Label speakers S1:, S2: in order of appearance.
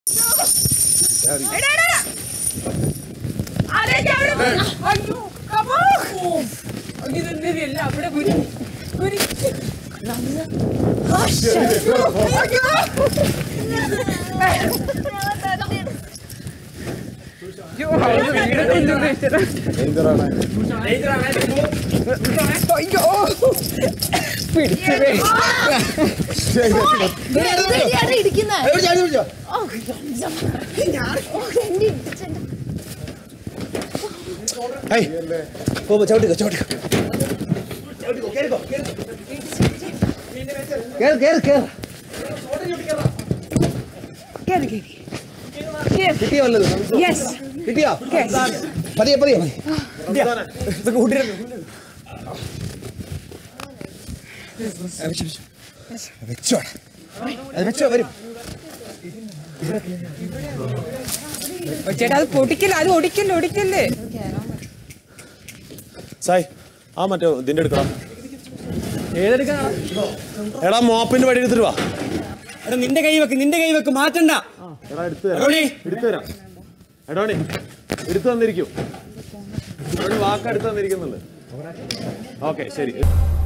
S1: ചേട്ടാ അത് പൊടിക്കല്ലേ, അത് ഒടിക്കല്ലേ.
S2: സായ് ആ മറ്റേ ഇതിന്റെ എടുക്കണം. എടാ മോപ്പിന്റെ വടി എടുത്തിട്ട് വാ.
S3: നിന്റെ കൈ വെക്ക് മാറ്റണ്ട.
S2: എടാ എടുത്തു തരാം. എടോണി എടുത്തു തന്നിരിക്കും. വാക്ക് എടുത്തു തന്നിരിക്കുന്നുണ്ട്. ഓക്കെ ശരി.